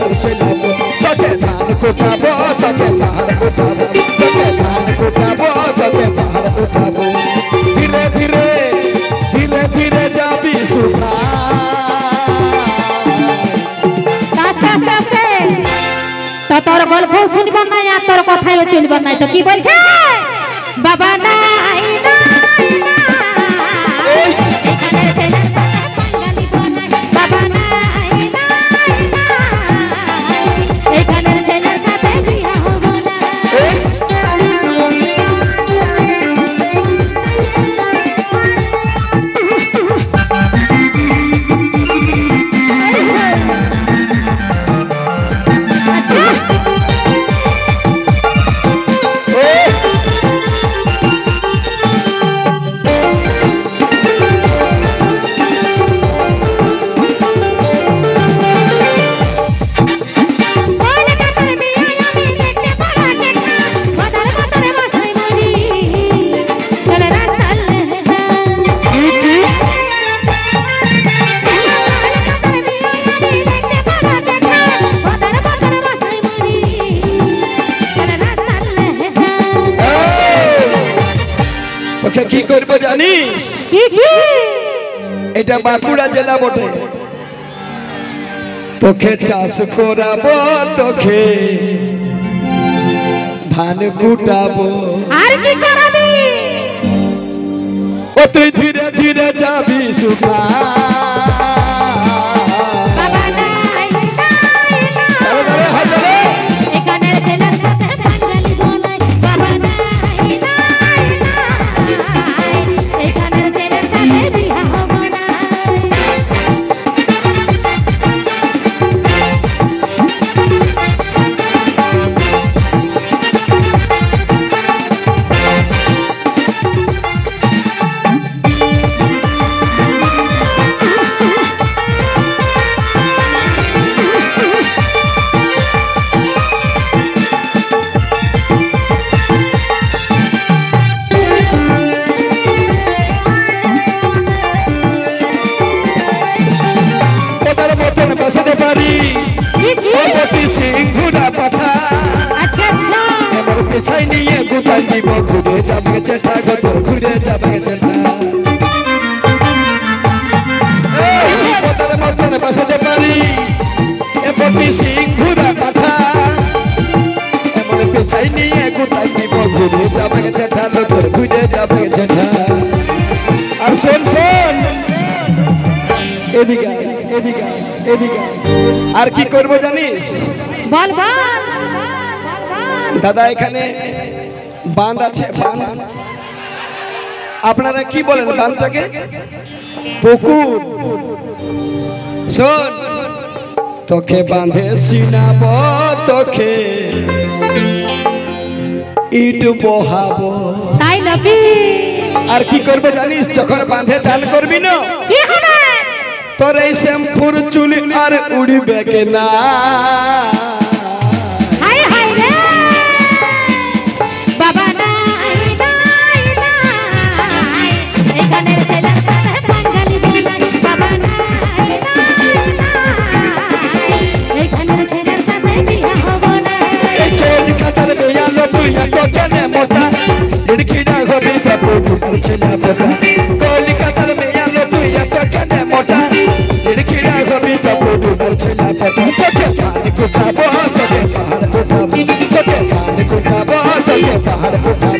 cutter ছেলাবো তোকে ধান কুটাবো তোকে পাহাড় উঠাবো তোকে ধান কুটাবো তোকে পাহাড় উঠাবো ধীরে ধীরে ধীরে ধীরে যাবি সুধা আস্তে আস্তে আস্তে তো তোর গল্প শুনব না আর তোর কথাই চলব না তো কি বলছে বাবা নাই এখানে ছেলের সাথে পাঙ্গা নিব না বাবা নাই এখানে ছেলের সাথে বিয়া হবো না কি করবো জানিস এটা বাঁকুড়া জেলা বটে তোকে চাষ করাবো তোকে ধান কুটাবো আর কি করাবি ও তুই ধীরে ধীরে যাবি সুখা বাবা নাই এখানে ছেলের সাথে পাঙ্গা নিব না বাবা নাই এখানে ছেলের সাথে বিয়া হবো না পেছাই নিয়ে গুটাই দিব ঘুরে যাবে চেষ্টা কত ঘুরে যাবে চেষ্টা মতন বসাতে পারি এপটি সিংহুরা কথা এমন পেছাই নিয়ে গুটাই দিব ঘুরে যাবে চেষ্টা তোর ঘুরে যাবে চেষ্টা আর শোন শোন এদিকে এদিকে এদিকে আর কি করবো জানিস বল বল দাদা এখানে বাঁধ আছে বাঁধ আপনারা কি বলেন বাঁধটাকে পুকুর শোন তোকে বাঁধে সিনাব তোকে ইট বহাবো তাই নাকি আর কি করবে জানিস যখন বাঁধে চান করবি না কি হবে তোর এই শ্যাম্পুর চুল আর উড়বে না কলিকাতার মেয়া তুই এত কেন মোটা খিড়া ঘবি তবু ছেলা তোকে ধান কুটাবো তোকে পাহাড় উঠাবো তোকে ধান কুটাবো তোকে পাহাড় উঠাবো